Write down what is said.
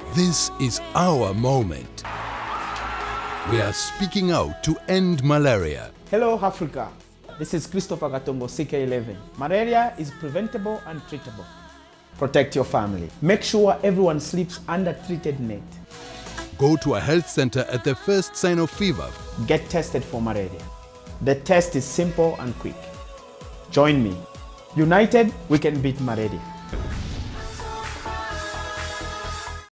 This is our moment. We are speaking out to end malaria. Hello Africa, this is KATONGO CK11. Malaria is preventable and treatable. Protect your family. Make sure everyone sleeps under treated net. Go to a health center at the first sign of fever. Get tested for malaria. The test is simple and quick. Join me. United, we can beat malaria.